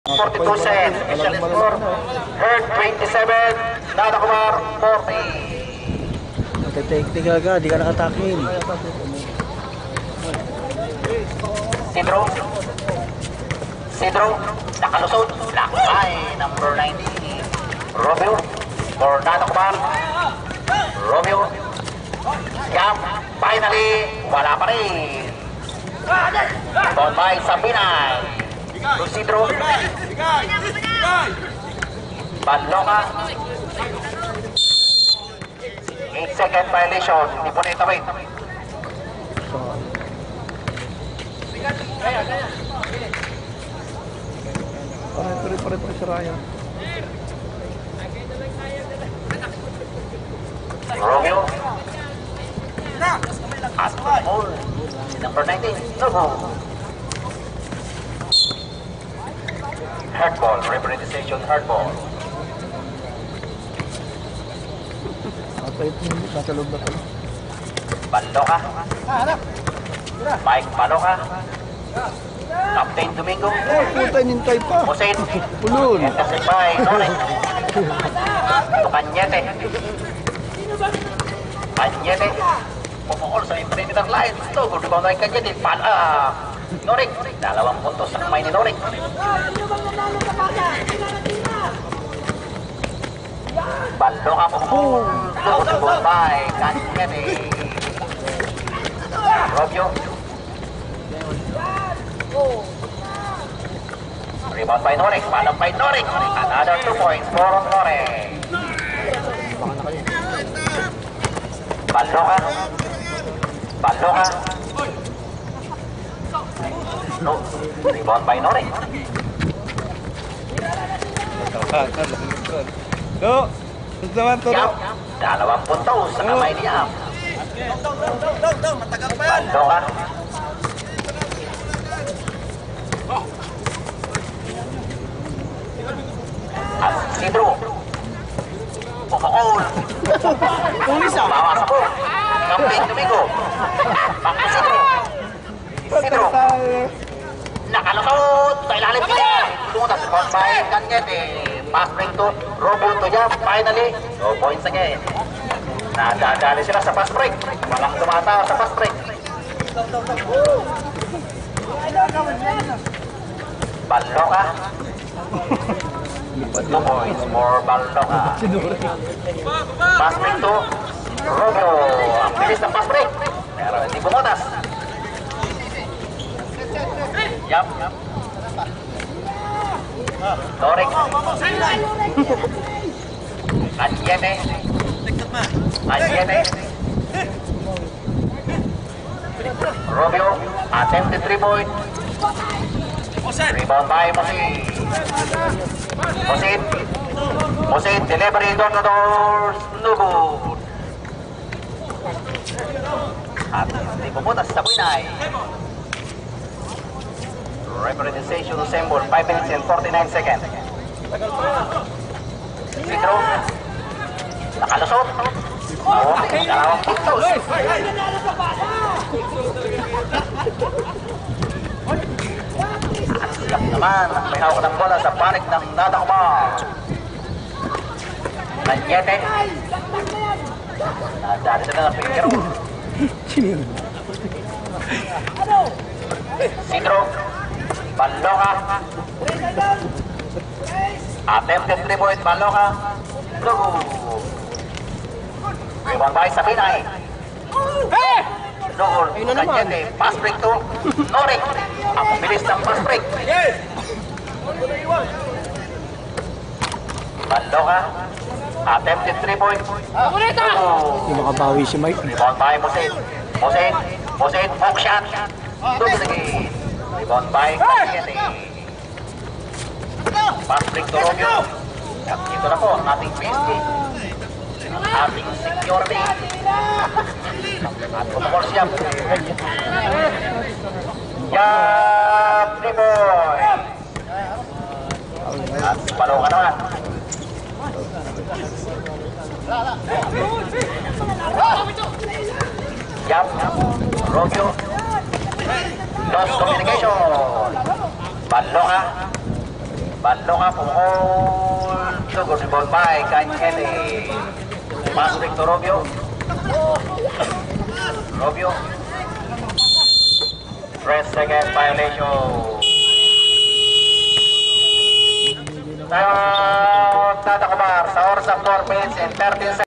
42 cents, special score, Herd 27, Nada Kumar 40. Nagtatik agad, di ka nakatakin. Sidro, nakalusot, lakay, number 19, Romeo, for Nada Kumar, Romeo, Yam, finally, wala pa rin. Ball by Sabinay. Lucidro Banloka 8-second violation. Hindi po na itawid. Pare si Ryan. Romeo at ball number 19 no. Hardball, representation hardball. Nasa loob na pala. Banloka. Mike Banloka. Captain Domingo. Puta, nintay pa. Hussein. Ulul. Intercept by Nonek. Kanyete. Kanyete. Pumukol sa perimeter line. Ito, kung rebound ay Kanyete. Nonek. 2 puntos sa kamay ni Nonek. Banloka pumukol. Double by Kanyete. Robio. Rebound by Nonek. Palang by Nonek. Another 2 points for Nonek. Banloka. Banloka. No. Rebound by Nonek. No. Naman to. Yam. 2 puntos sa kamay ni Yam. Matagal pa yan. Banloka. At Sidro. Pumukol. Tulis ah. Bawas ako. Captain Domingo. Back to Sidro. Sidro. Nakalusot. Sa ilalim pa yan. Lumuntas. Ball by Kanyete. Pass break to Robo to Yam. Finally, 2 points again. Nadadali sila sa pass break. Walang tumata sa pass break. Banloka. 2 points for Banloka. Pass break to Robo. Ang bilis ng pass break. Pero hindi bumutas. Yam. Norik. Kanyete. Kanyete. Romeo. Attempted 3-point. Rebound by Mosin. Mosin. Delivery door to doors. No good. At hindi pumunta sa Buinay. Representation assembled 5 minutes and 49 seconds. Sidro. Nakalusot. Oo, 2 puntos. At siyak naman. May hawak ng bola sa panik ng Nada Kumar. Kanyete. Nadali sila ng pick and roll. Sidro. Banloka. Attempted 3-point Banloka. Blue. Rebound by Sabinay. Noor. Kanyete. Pass break to Norik. Ang bilis ng pass break. Banloka. Attempted 3-point. Hindi makabawi si Mike. Rebound by Mosin. Mosin. Hook shot. Double again. Rebound by Kanyete. Pass break to Romeo. At ito na po ang ating PSG. Ang ating security. At pumukol siya. Yam! 3-point. At palo ka naman. Yam! Romeo. Lost communication. Banloka. Banlo ka pumukol. So, good ball by Kanyete. Pass break to Robio. Robio. 3 second violation. Tatakubar sa oras of 4 minutes and 13 seconds.